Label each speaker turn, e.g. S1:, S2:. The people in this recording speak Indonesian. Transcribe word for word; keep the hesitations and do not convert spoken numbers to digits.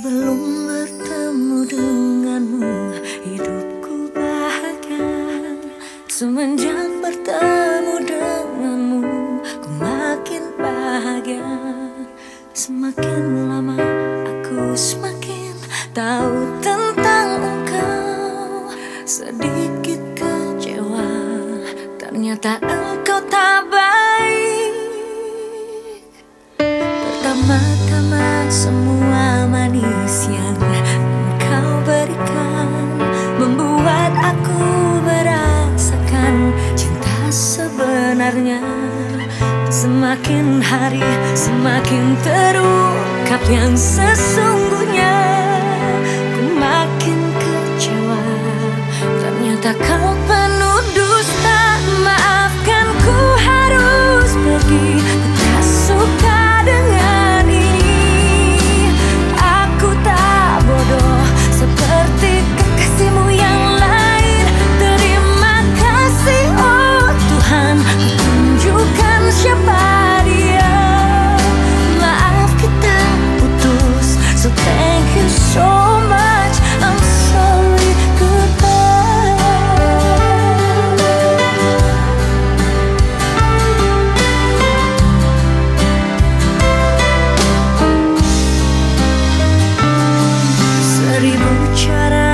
S1: Sebelum bertemu denganmu, hidupku bahagia. Semenjak bertemu denganmu, ku makin bahagia. Semakin lama aku semakin tahu tentang engkau. Sedikit kecewa, ternyata engkau tak baik. Pertama-tama semua manis yang engkau berikan membuat aku merasakan cinta sebenarnya. Semakin hari semakin terungkap yang sesungguhnya. Ku makin kecewa, ternyata kau penuh dusta. Maafkan, ku harus pergi, ku tak suka dengan ini. Aku tak bodoh seperti kekasihmu yang lain. Terima kasih oh Tuhan, tunjukkan siapa dia. Maaf kita putus, so thank you so much. I'm sorry, goodbye. Seribu cara